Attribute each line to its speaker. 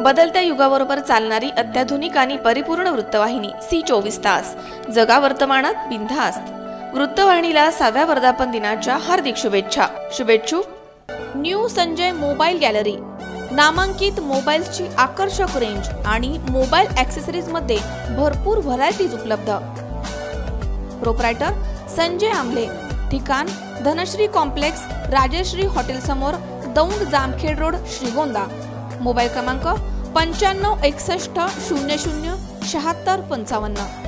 Speaker 1: बदलत्या युगाबरोबर चालणारी अत्याधुनिक आणि परिपूर्ण वृत्तवाहिनी सी24 तास. जगा वर्तमानात बिनधास्त. वृत्तवाहिनीला 6व्या वर्धापन दिनाच्या हार्दिक शुभेच्छा. शुभेच्छुक न्यू संजय मोबाईल गॅलरी. नामांकित मोबाईल्सची आकर्षक रेंज आणि मोबाईल ॲक्सेसरीज मध्ये भरपूर व्हरायटीज उपलब्ध. प्रोप्रायटर संजय आंबले. ठिकाण धनश्री कॉम्प्लेक्स, राजश्री हॉटेल समोर, दौंड जामखेड रोड, श्रीगोंदा. मोबाईल क्रमांक 9561 00 76 55.